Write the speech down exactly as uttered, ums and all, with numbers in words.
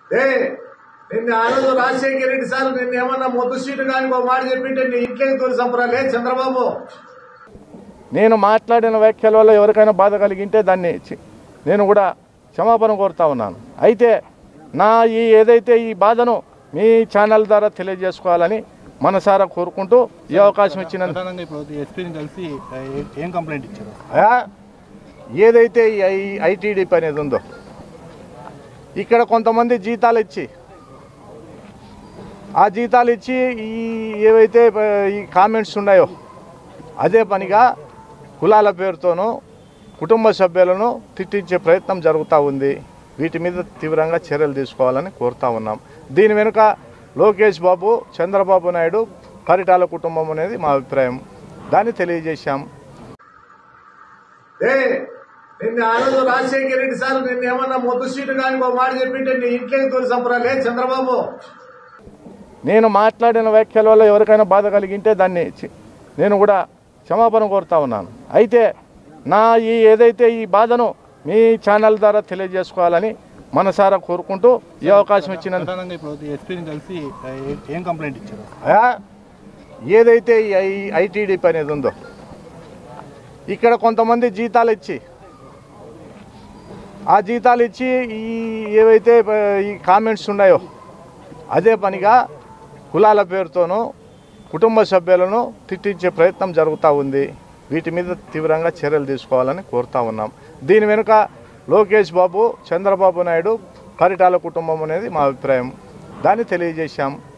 ఏ నిన్న ఆ రోజు రాజశేఖర రెడ్డి సార్ నిన్న ఏమన్నా మొద్దు సీటు కానీ ఒక మాట చెప్పింటే నీ ఇంట్లోకి తోలి సంపరాలే చంద్రబాబు. నేను మాట్లాడిన వ్యాఖ్యల వల్ల ఎవరికైనా బాధ కలిగింటే దాన్ని నేను కూడా క్షమాపణ కోరుతా ఉన్నాను. అయితే నా ఈ ఏదైతే ఈ బాధను మీ ఛానల్ ద్వారా తెలియజేసుకోవాలని మనసారా కోరుకుంటూ ఈ అవకాశం ఇచ్చిన ఏం కంప్లైంట్ ఇచ్చారు? ఏదైతే ఈ ఐటీడీపీ అనేది ఉందో ఇక్కడ కొంతమంది జీతాలు ఇచ్చి ఆ జీతాలు ఇచ్చి ఈ ఏవైతే ఈ కామెంట్స్ ఉన్నాయో అదే పనిగా కులాల పేరుతోనూ కుటుంబ సభ్యులను తిట్టించే ప్రయత్నం జరుగుతూ ఉంది. వీటి మీద తీవ్రంగా చర్యలు తీసుకోవాలని కోరుతా ఉన్నాం. దీని వెనుక లోకేష్ బాబు, చంద్రబాబు నాయుడు, పరిటాల కుటుంబం అనేది మా అభిప్రాయం. దాన్ని తెలియజేశాం. ఏ నిన్న ఆ రోజు రాజశేఖర రెడ్డి సార్ నిన్న ఏమన్నా మొద్దు సీటు కానీ ఒక మాట చెప్పింటే నీ ఇంట్లోకి తోలి సంపరాలే చంద్రబాబు. నేను మాట్లాడిన వ్యాఖ్యల వల్ల ఎవరికైనా బాధ కలిగింటే దాన్ని నేను కూడా క్షమాపణ కోరుతా ఉన్నాను. అయితే నా ఈ ఏదైతే ఈ బాధను మీ ఛానల్ ద్వారా తెలియజేసుకోవాలని మనసారా కోరుకుంటూ ఈ అవకాశం ఇచ్చిన ఏం కంప్లైంట్ ఇచ్చారు? ఏదైతే ఈ ఐటీడీపీ అనేది ఉందో ఇక్కడ కొంతమంది జీతాలు ఇచ్చి ఆ జీతాలు ఇచ్చి ఈ ఏవైతే ఈ కామెంట్స్ ఉన్నాయో అదే పనిగా కులాల పేరుతోనూ కుటుంబ సభ్యులను తిట్టించే ప్రయత్నం జరుగుతూ ఉంది. వీటి మీద తీవ్రంగా చర్యలు తీసుకోవాలని కోరుతా ఉన్నాం. దీని వెనుక లోకేష్ బాబు, చంద్రబాబు నాయుడు, పరిటాల కుటుంబం అనేది మా అభిప్రాయం. దాన్ని తెలియజేశాం.